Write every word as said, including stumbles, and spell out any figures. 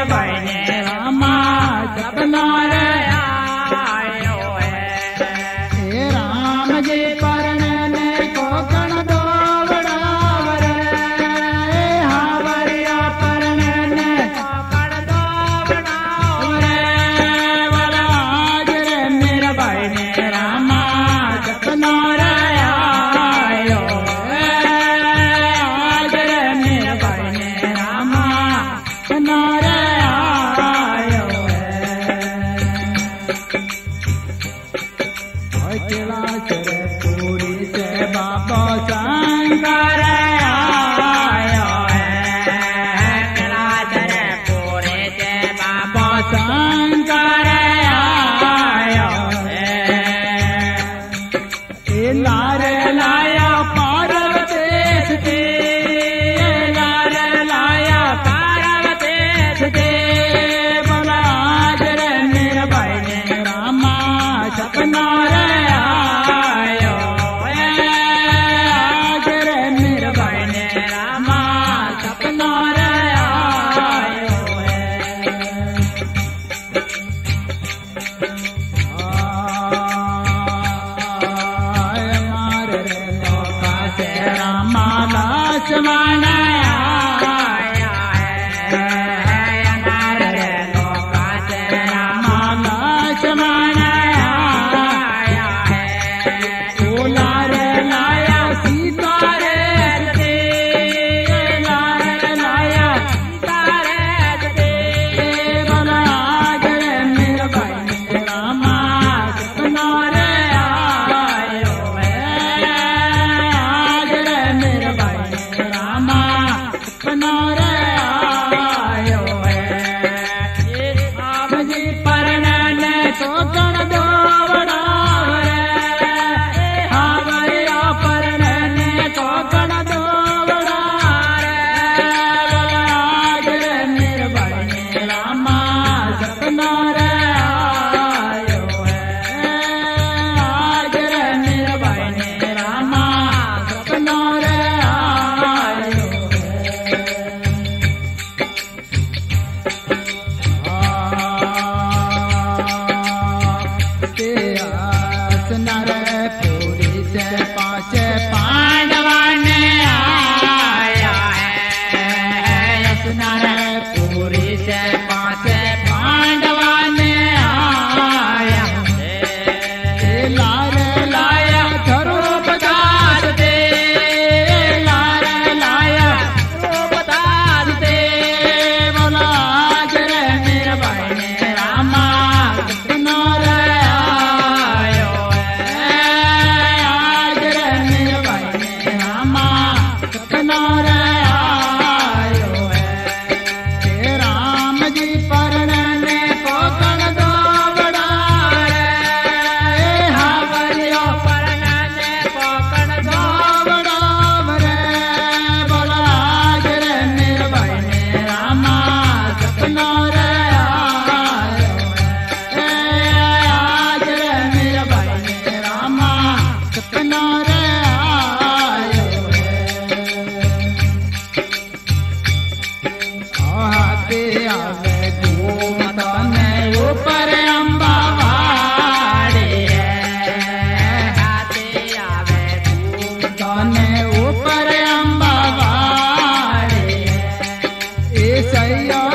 बने रामा सपना रे आयो है। राम जी परने को कण दौड़ाव रे, हावरिया परने को कण दौड़ाव रे। वाला आज रे मेरा बने रामा सपना रे आयो है। आज रे मेरा बने रामा सपना रे आयो है। कैलाश रे पूरी से बाबा शंकर आयो है। कैलाश रे पूरी से बाबा शंकर आयो है। ए लारे लाया पार्वती सती, लारे लाया पार्वती सती। बोला आज रे मेरा बने रामा सपना रे आयो है। आज रे मेरा बने रामा सपना रे आयो है। आय मार रे लोका से रामा लक्ष्मण आया है। मार रे लोका से रामा लक्ष्मण आया है। ओ लारे लाया सीता रे सती, लारे लाया सीता रे सती। बोला आज रे मेरा बने रामा सपना रे आयो है। आज रे मेरा बने रामा सपना रे आयो है। ये राम जी परने को कण दौड़ाव रे, हावरिया परने को कण दौड़ाव रे। आज रे मेरा बने रामा सपना रे आयो है। आज रे मेरा बने रामा सपना रे आयो है। आसना रे पूरी से पासे पांडवा ने आया है। आसना रे पूरी से पासे पांडवा ने आया है। लारे लाया धर्मपदार दे, लारे लाया धर्मपदार दे। बोला आज रे मेरा बने रामा सपना रे आयो है। आज रे मेरा बने रामा सपना रे आयो है। राम जी परने को कण दौड़ाव रे, हावरिया परने को कण दौड़ाव रे। बोला आज रे मेरा बने रामा सपना रे आयो है। आज रे मेरा बने रामा सपना रे आयो है। आते आवे घूमत ने ऊपर अम्बावाड़ी है। आते आवे घूमत ने ऊपर अम्बावाड़ी है। ए सैया